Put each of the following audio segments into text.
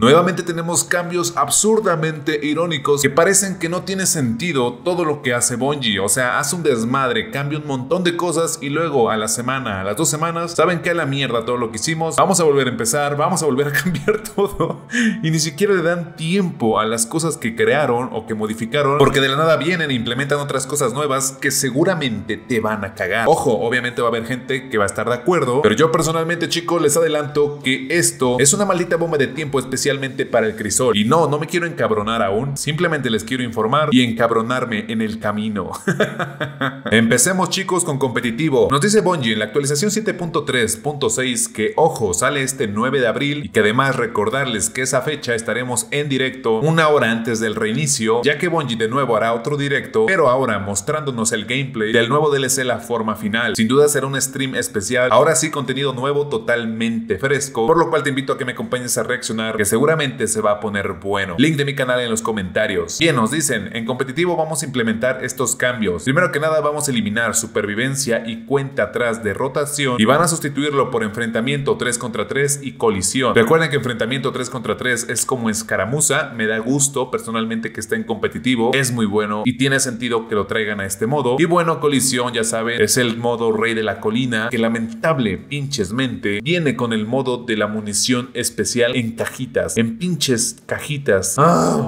Nuevamente tenemos cambios absurdamente irónicos que parecen que no tiene sentido todo lo que hace Bungie. O sea, hace un desmadre, cambia un montón de cosas y luego a la semana, a las 2 semanas, ¿saben qué? A la mierda todo lo que hicimos. Vamos a volver a empezar, vamos a volver a cambiar todo. Y ni siquiera le dan tiempo a las cosas que crearon o que modificaron, porque de la nada vienen e implementan otras cosas nuevas que seguramente te van a cagar. Ojo, obviamente va a haber gente que va a estar de acuerdo, pero yo personalmente, chicos, les adelanto que esto es una maldita bomba de tiempo especialmente para el crisol. Y no me quiero encabronar aún, simplemente les quiero informar y encabronarme en el camino. Empecemos, chicos, con competitivo. Nos dice Bungie en la actualización 7.3.6 que, ojo, sale este 9 de abril y que además recordarles que esa fecha estaremos en directo una hora antes del reinicio, ya que Bungie de nuevo hará otro directo, pero ahora mostrándonos el gameplay del nuevo DLC La Forma Final. Sin duda será un stream especial, ahora sí contenido nuevo totalmente fresco, por lo cual te invito a que me acompañes a reaccionar, que seguramente se va a poner bueno. Link de mi canal en los comentarios. Bien, nos dicen, en competitivo vamos a implementar estos cambios. Primero que nada vamos a eliminar supervivencia y cuenta atrás de rotación y van a sustituirlo por enfrentamiento 3 contra 3 y colisión. Recuerden que enfrentamiento 3 contra 3 es como escaramuza, me da gusto personalmente que esté en competitivo, es muy bueno y tiene sentido que lo traigan a este modo. Y bueno, colisión, ya saben, es el modo rey de la colina, que lamentable pinchesmente viene con el modo de la munición especial en cajitas, en pinches cajitas.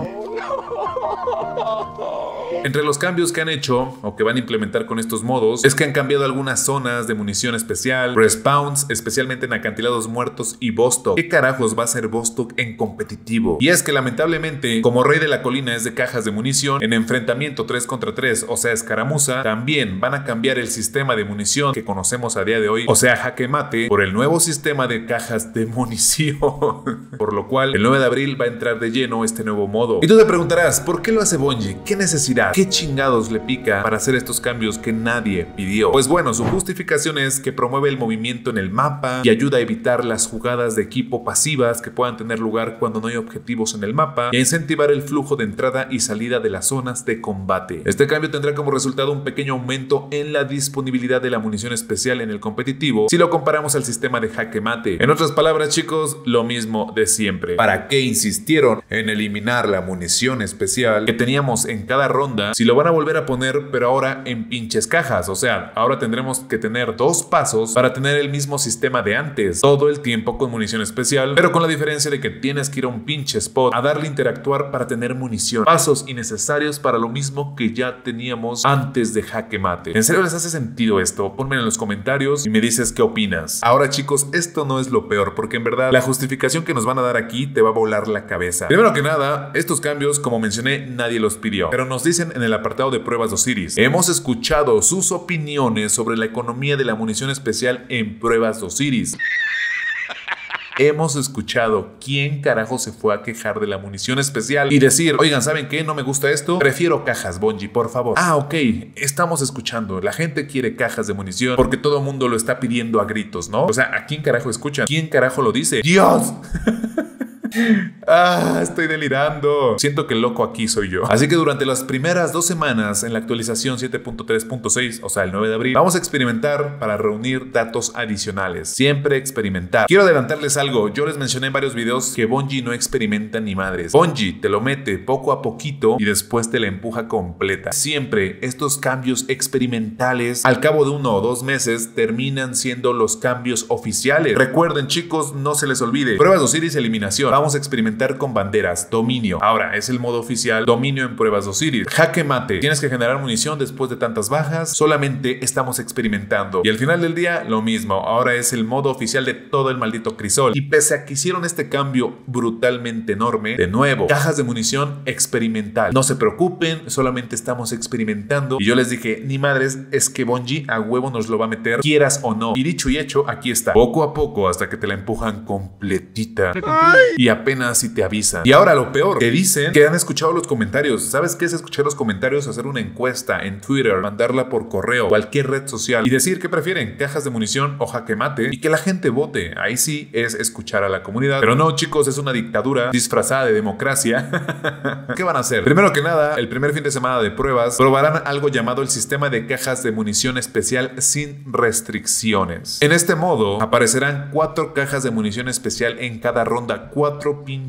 Entre los cambios que han hecho o que van a implementar con estos modos es que han cambiado algunas zonas de munición especial, respawns, especialmente en acantilados muertos y Vostok. ¿Qué carajos va a ser Vostok en competitivo? Y es que lamentablemente, como rey de la colina es de cajas de munición, en enfrentamiento 3 contra 3, o sea escaramuza, también van a cambiar el sistema de munición que conocemos a día de hoy, o sea jaque mate, por el nuevo sistema de cajas de munición. Por lo cual, el 9 de abril va a entrar de lleno este nuevo modo. Y tú te preguntarás, ¿por qué lo hace Bungie? ¿Qué necesidad? ¿Qué chingados le pica para hacer estos cambios que nadie pidió? Pues bueno, su justificación es que promueve el movimiento en el mapa y ayuda a evitar las jugadas de equipo pasivas que puedan tener lugar cuando no hay objetivos en el mapa y a incentivar el flujo de entrada y salida de las zonas de combate. Este cambio tendrá como resultado un pequeño aumento en la disponibilidad de la munición especial en el competitivo si lo comparamos al sistema de jaque mate. En otras palabras, chicos, lo mismo de siempre. ¿Para qué insistieron en eliminar la munición especial que teníamos en cada ronda si lo van a volver a poner, pero ahora en pinches cajas? O sea, ahora tendremos que tener 2 pasos para tener el mismo sistema de antes, todo el tiempo con munición especial, pero con la diferencia de que tienes que ir a un pinche spot a darle interactuar para tener munición. Pasos innecesarios para lo mismo que ya teníamos antes de jaque mate. ¿En serio les hace sentido esto? Ponme en los comentarios y me dices qué opinas. Ahora, chicos, esto no es lo peor, porque en verdad la justificación que nos van a dar aquí te va a volar la cabeza. Primero que nada, estos cambios, como mencioné, nadie los pidió, pero nos dicen en el apartado de pruebas de Osiris: hemos escuchado sus opiniones sobre la economía de la munición especial en pruebas de Osiris. Hemos escuchado. ¿Quién carajo se fue a quejar de la munición especial y decir, oigan, ¿saben qué? No me gusta esto, prefiero cajas, Bungie, por favor? Ok, estamos escuchando. La gente quiere cajas de munición porque todo el mundo lo está pidiendo a gritos, ¿no? O sea, ¿a quién carajo escuchan? ¿Quién carajo lo dice? ¡Dios! Estoy delirando. Siento que el loco aquí soy yo. Así que durante las primeras 2 semanas en la actualización 7.3.6, o sea el 9 de abril, vamos a experimentar para reunir datos adicionales. Siempre experimentar. Quiero adelantarles algo. Yo les mencioné en varios videos que Bungie no experimenta ni madres. Bungie te lo mete poco a poquito y después te la empuja completa. Siempre estos cambios experimentales al cabo de 1 o 2 meses terminan siendo los cambios oficiales. Recuerden, chicos, no se les olvide. Pruebas de Osiris, eliminación. Vamos a experimentar con banderas, dominio. Ahora es el modo oficial, dominio en pruebas de Osiris. Jaque mate, tienes que generar munición después de tantas bajas. Solamente estamos experimentando. Y al final del día, lo mismo. Ahora es el modo oficial de todo el maldito crisol. Y pese a que hicieron este cambio brutalmente enorme, de nuevo, cajas de munición experimental. No se preocupen, solamente estamos experimentando. Y yo les dije, ni madres, es que Bungie a huevo nos lo va a meter, quieras o no. Y dicho y hecho, aquí está. Poco a poco, hasta que te la empujan completita. Y apenas si te avisan. Y ahora lo peor, que dicen que han escuchado los comentarios. ¿Sabes qué es escuchar los comentarios? Hacer una encuesta en Twitter, mandarla por correo, cualquier red social y decir qué prefieren, cajas de munición o jaque mate, y que la gente vote. Ahí sí es escuchar a la comunidad. Pero no, chicos, es una dictadura disfrazada de democracia. ¿Qué van a hacer? Primero que nada, el primer fin de semana de pruebas, probarán algo llamado el sistema de cajas de munición especial sin restricciones. En este modo, aparecerán 4 cajas de munición especial en cada ronda. 4 pinches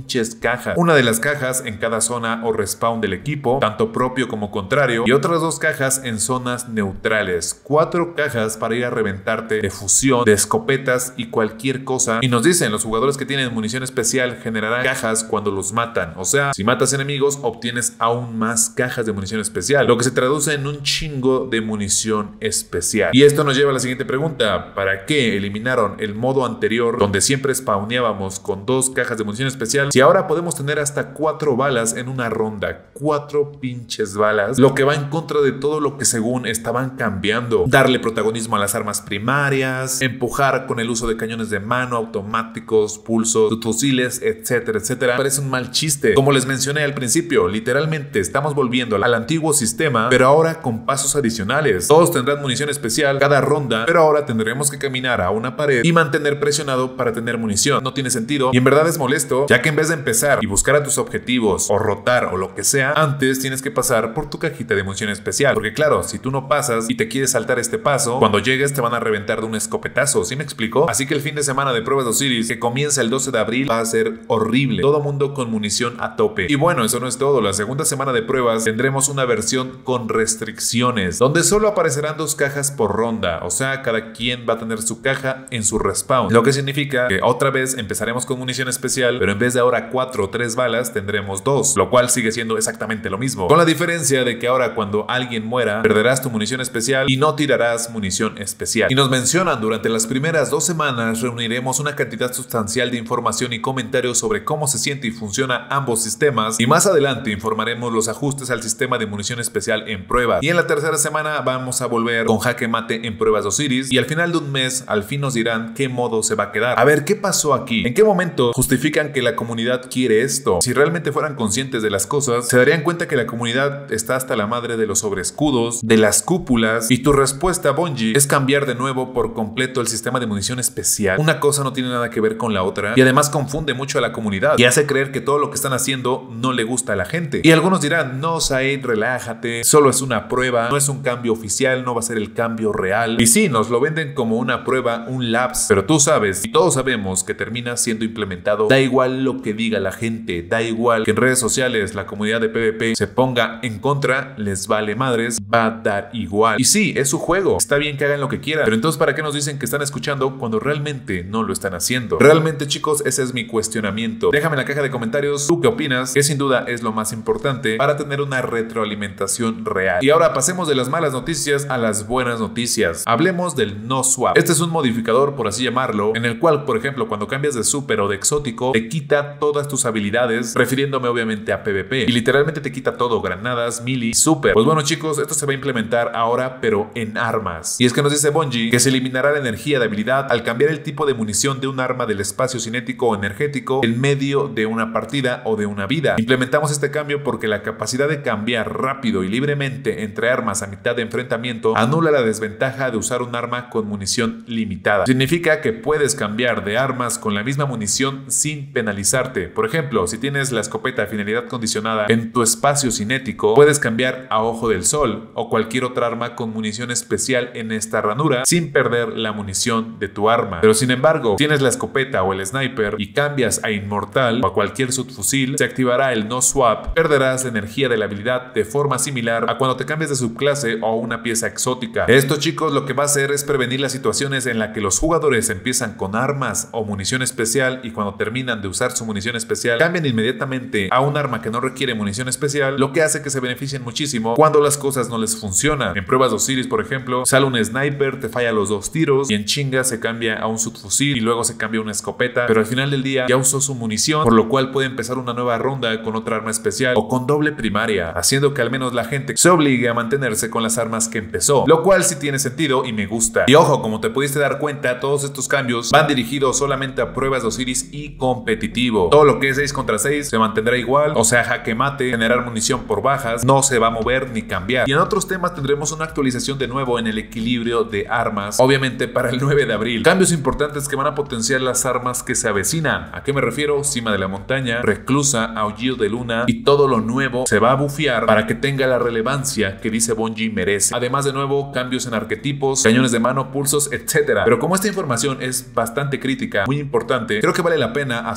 pinches cajas. Una de las cajas en cada zona o respawn del equipo, tanto propio como contrario, y otras 2 cajas en zonas neutrales. 4 cajas para ir a reventarte de fusión, de escopetas y cualquier cosa. Y nos dicen, los jugadores que tienen munición especial generarán cajas cuando los matan. O sea, si matas enemigos, obtienes aún más cajas de munición especial, lo que se traduce en un chingo de munición especial. Y esto nos lleva a la siguiente pregunta: ¿para qué eliminaron el modo anterior donde siempre spawneábamos con 2 cajas de munición especial si ahora podemos tener hasta 4 balas en una ronda? 4 pinches balas, lo que va en contra de todo lo que según estaban cambiando. Darle protagonismo a las armas primarias, empujar con el uso de cañones de mano, automáticos, pulsos, fusiles, etcétera, etcétera. Parece un mal chiste. Como les mencioné al principio, literalmente estamos volviendo al antiguo sistema, pero ahora con pasos adicionales. Todos tendrán munición especial cada ronda, pero ahora tendremos que caminar a una pared y mantener presionado para tener munición. No tiene sentido y en verdad es molesto, ya que en vez de empezar y buscar a tus objetivos o rotar o lo que sea, antes tienes que pasar por tu cajita de munición especial. Porque claro, si tú no pasas y te quieres saltar este paso, cuando llegues te van a reventar de un escopetazo. ¿Sí me explico? Así que el fin de semana de pruebas de Osiris, que comienza el 12 de abril, va a ser horrible. Todo mundo con munición a tope. Y bueno, eso no es todo. La segunda semana de pruebas tendremos una versión con restricciones, donde solo aparecerán 2 cajas por ronda. O sea, cada quien va a tener su caja en su respawn. Lo que significa que otra vez empezaremos con munición especial, pero en vez de ahora 4 o 3 balas, tendremos 2, lo cual sigue siendo exactamente lo mismo. Con la diferencia de que ahora cuando alguien muera, perderás tu munición especial y no tirarás munición especial. Y nos mencionan, durante las primeras 2 semanas reuniremos una cantidad sustancial de información y comentarios sobre cómo se siente y funciona ambos sistemas, y más adelante informaremos los ajustes al sistema de munición especial en pruebas. Y en la tercera semana vamos a volver con jaque mate en pruebas de Osiris, y al final de un mes al fin nos dirán qué modo se va a quedar. A ver, ¿qué pasó aquí? ¿En qué momento justifican que la comunidad quiere esto? Si realmente fueran conscientes de las cosas, se darían cuenta que la comunidad está hasta la madre de los sobreescudos, de las cúpulas, y tu respuesta, Bungie, es cambiar de nuevo por completo el sistema de munición especial. Una cosa no tiene nada que ver con la otra, y además confunde mucho a la comunidad y hace creer que todo lo que están haciendo no le gusta a la gente. Y algunos dirán, no, Said, relájate, solo es una prueba, no es un cambio oficial, no va a ser el cambio real. Y sí, nos lo venden como una prueba, un lapse, pero tú sabes y todos sabemos que termina siendo implementado. Da igual lo que diga la gente, da igual que en redes sociales la comunidad de PvP se ponga en contra, les vale madres, va a dar igual. Y sí, es su juego, está bien que hagan lo que quieran, pero entonces ¿para qué nos dicen que están escuchando cuando realmente no lo están haciendo? Realmente, chicos, ese es mi cuestionamiento. Déjame en la caja de comentarios tú qué opinas, que sin duda es lo más importante para tener una retroalimentación real. Y ahora pasemos de las malas noticias a las buenas noticias. Hablemos del no swap. Este es un modificador, por así llamarlo, en el cual, por ejemplo, cuando cambias de super o de exótico, te quita todas tus habilidades, refiriéndome obviamente a PvP, y literalmente te quita todo: granadas, melee, super. Pues bueno, chicos, esto se va a implementar ahora, pero en armas. Y es que nos dice Bungie que se eliminará la energía de habilidad al cambiar el tipo de munición de un arma del espacio cinético o energético en medio de una partida o de una vida. Implementamos este cambio porque la capacidad de cambiar rápido y libremente entre armas a mitad de enfrentamiento anula la desventaja de usar un arma con munición limitada. Significa que puedes cambiar de armas con la misma munición sin penalizarte. Por ejemplo, si tienes la escopeta de finalidad condicionada en tu espacio cinético, puedes cambiar a Ojo del Sol o cualquier otra arma con munición especial en esta ranura sin perder la munición de tu arma. Pero sin embargo, tienes la escopeta o el sniper y cambias a Inmortal o a cualquier subfusil, se activará el no swap. Perderás la energía de la habilidad de forma similar a cuando te cambias de subclase o una pieza exótica. Esto, chicos, lo que va a hacer es prevenir las situaciones en las que los jugadores empiezan con armas o munición especial y cuando terminan de usar su munición especial cambian inmediatamente a un arma que no requiere munición especial, lo que hace que se beneficien muchísimo cuando las cosas no les funcionan. En pruebas de Osiris, por ejemplo, sale un sniper, te falla los 2 tiros y en chinga se cambia a un subfusil y luego se cambia a una escopeta, pero al final del día ya usó su munición, por lo cual puede empezar una nueva ronda con otra arma especial o con doble primaria, haciendo que al menos la gente se obligue a mantenerse con las armas que empezó, lo cual sí tiene sentido y me gusta. Y ojo, como te pudiste dar cuenta, todos estos cambios van dirigidos solamente a pruebas de Osiris y competitivo. Todo lo que es 6 contra 6 se mantendrá igual, o sea, jaque mate, generar munición por bajas, no se va a mover ni cambiar. Y en otros temas tendremos una actualización de nuevo en el equilibrio de armas, obviamente para el 9 de abril. Cambios importantes que van a potenciar las armas que se avecinan. ¿A qué me refiero? Cima de la montaña, reclusa, aullido de luna y todo lo nuevo se va a bufear para que tenga la relevancia que dice Bungie merece. Además, de nuevo, cambios en arquetipos, cañones de mano, pulsos, etc. Pero como esta información es bastante crítica, muy importante, creo que vale la pena hacerlo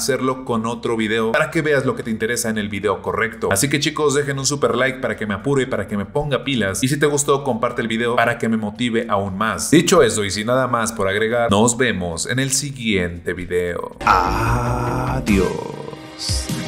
con otro video para que veas lo que te interesa en el video correcto. Así que chicos, dejen un super like para que me apure, para que me ponga pilas. Y si te gustó, comparte el video para que me motive aún más. Dicho eso y sin nada más por agregar, nos vemos en el siguiente video. Adiós.